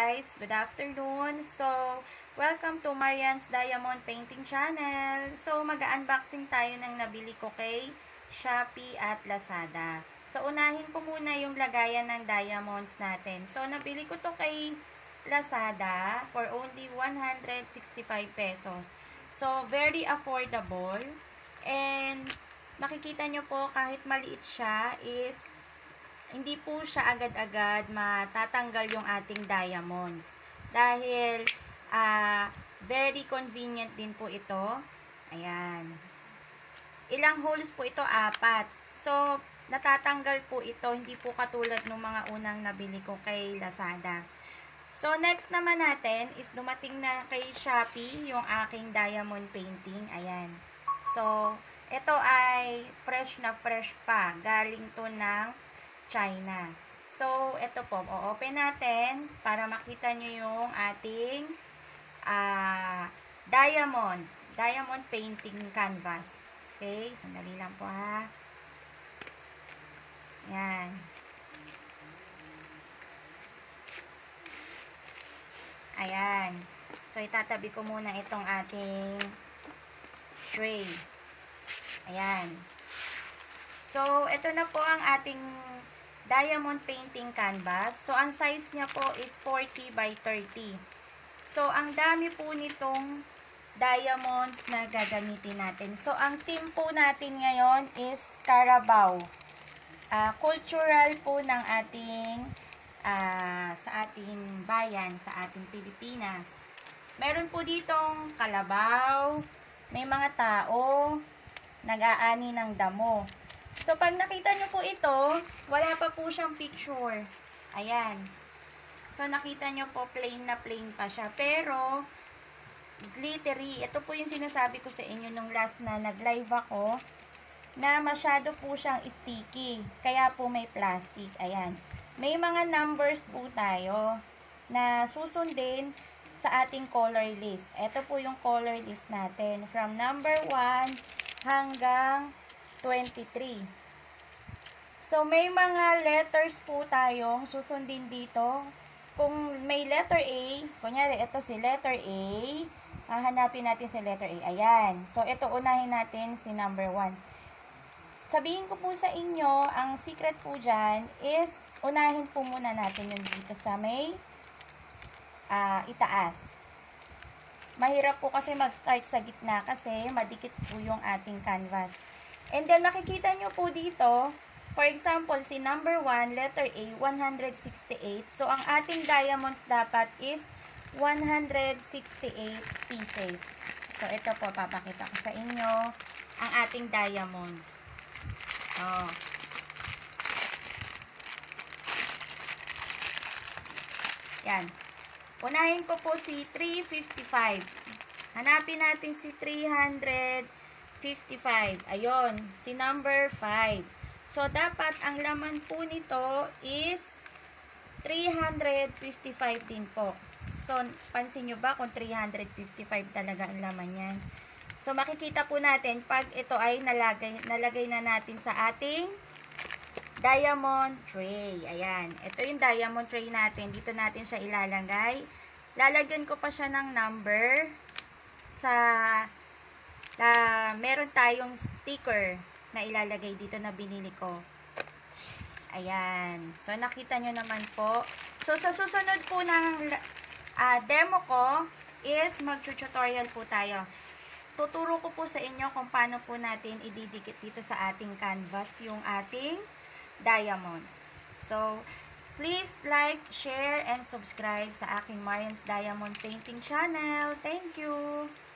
guys, good afternoon. So, welcome to Marian's Diamond Painting Channel. So, mag-unboxing tayo ng nabili ko kay Shopee at Lazada. So, unahin ko muna yung lagayan ng diamonds natin. So, nabili ko to kay Lazada for only 165 pesos. So, very affordable. And, makikita nyo po kahit maliit siya is hindi po siya agad-agad matatanggal yung ating diamonds. Dahil, very convenient din po ito. Ayan. Ilang holes po ito? 4. So, natatanggal po ito. Hindi po katulad ng mga unang nabili ko kay Lazada. So, next naman natin is dumating na kay Shopee yung aking diamond painting. Ayan. So, ito ay fresh na fresh pa. Galing to ng China. So, ito po. O-open natin para makita nyo yung ating diamond painting canvas. Okay? Sandali lang po ha. Yan. Ayan. So, itatabi ko muna itong ating tray. Ayan. So, ito na po ang ating diamond painting canvas. So, ang size niya po is 40 by 30. So, ang dami po nitong diamonds na gagamitin natin. So, ang theme po natin ngayon is Carabao. Cultural po ng ating sa ating bayan, sa ating Pilipinas. Meron po ditong kalabaw, may mga tao, nag-aani ng damo. So, pag nakita nyo po ito, wala pa po siyang picture. Ayan. So, nakita nyo po, plain na plain pa siya. Pero, glittery. Ito po yung sinasabi ko sa inyo nung last na nag-live ako, na masyado po siyang sticky. Kaya po may plastic. Ayan. May mga numbers po tayo na susundin sa ating color list. Ito po yung color list natin. From number 1 hanggang 23. So, may mga letters po tayong susundin dito. Kung may letter A, kunyari, ito si letter A, hahanapin natin si letter A. Ayan. So, ito unahin natin si number 1. Sabihin ko po sa inyo, ang secret po dyan is, unahin po muna natin yung dito sa may itaas. Mahirap po kasi mag-start sa gitna kasi madikit po yung ating canvas. And then, makikita nyo po dito, for example, si number 1, letter A, 168. So, ang ating diamonds dapat is 168 pieces. So, ito po, papakita ko sa inyo ang ating diamonds. Oh. Yan. Unahin ko po si 355. Hanapin natin si 355. Ayun, si number 5. So, dapat ang laman po nito is 355 din po. So, pansin nyo ba kung 355 talaga ang laman yan? So, makikita po natin pag ito ay nalagay na natin sa ating diamond tray. Ayan. Ito yung diamond tray natin. Dito natin siya ilalagay. Lalagyan ko pa siya ng number sa meron tayong sticker na ilalagay dito na binili ko. Ayan. So, nakita nyo naman po. So, sa susunod po ng demo ko is mag-tutorial po tayo. Tuturo ko po sa inyo kung paano po natin ididikit dito sa ating canvas yung ating diamonds. So, please like, share, and subscribe sa aking Marian's Diamond Painting Channel. Thank you!